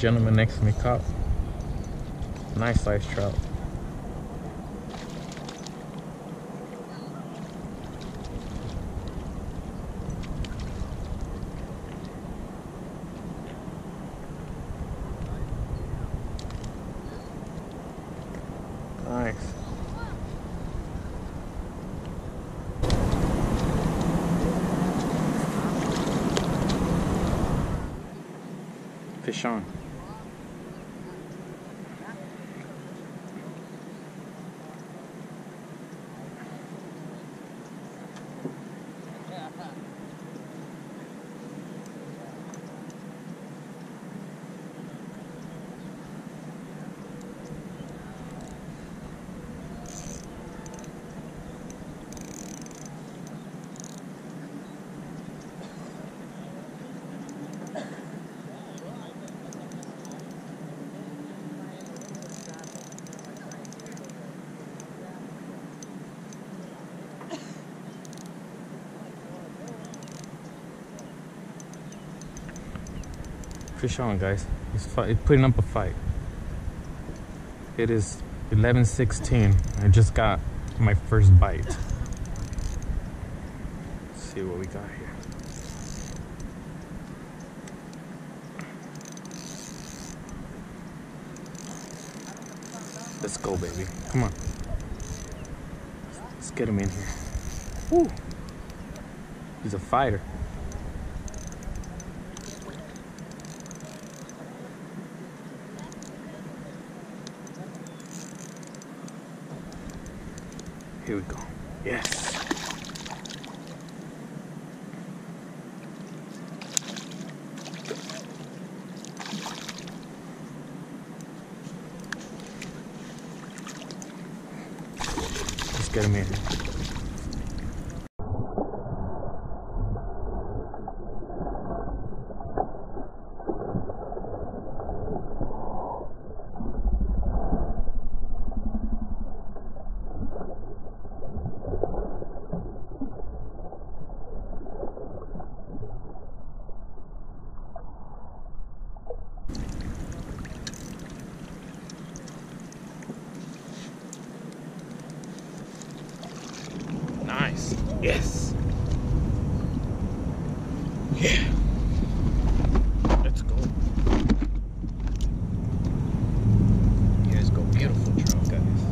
gentleman next to me caught. Nice sized trout. Nice. Fish on. Fish on, guys. He's putting up a fight. It is 11:16. I just got my first bite. Let's see what we got here. Let's go, baby. Come on. Let's get him in here. Woo! He's a fighter. Here we go. Yes. Let's get him in. Nice. Yes. Yeah. Let's go. Here's go. Beautiful trout, guys.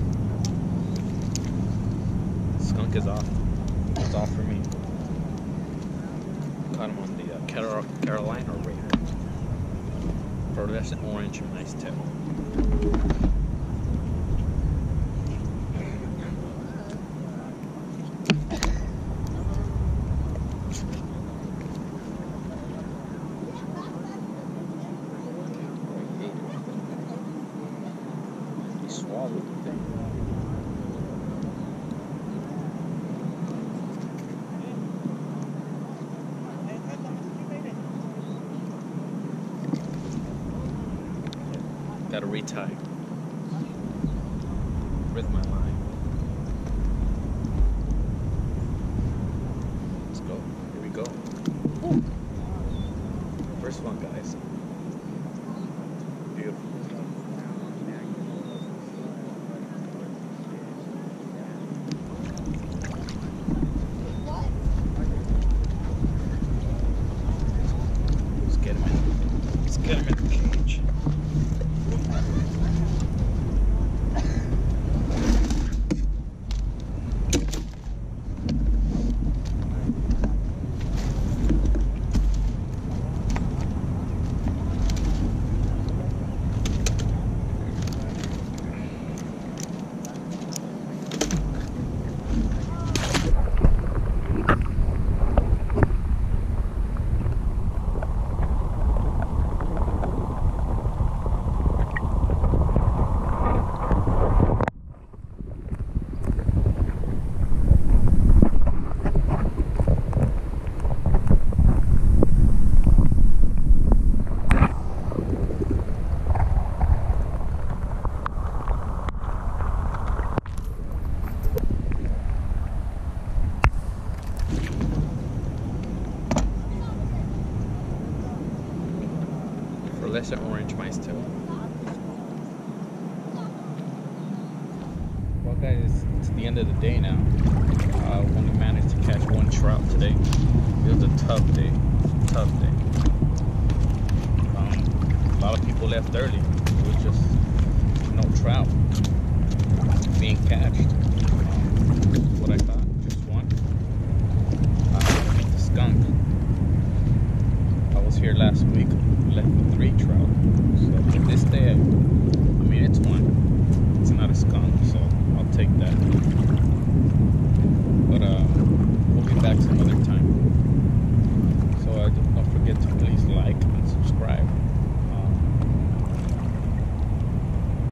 Skunk is off. It's off for me. Caught him on the Carolina Raider. Fluorescent orange, nice tip. Gotta retie with my line. Let's go. Here we go. Woo. First one, guys. Beautiful. Let's get him in. Let's get him in the cage. that's an orange mice tail. Well, guys, it's the end of the day now. We only managed to catch one trout today. It was a tough day. Tough day. A lot of people left early. It was just no trout being catched. What I thought, just one. The skunk. I was here last week, left with 3 trout. So this day, I mean, it's one. It's not a skunk, so